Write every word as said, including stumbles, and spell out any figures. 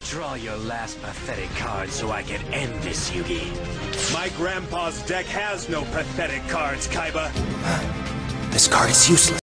Draw your last pathetic card so I can end this, Yugi. My grandpa's deck has no pathetic cards, Kaiba. This card is useless.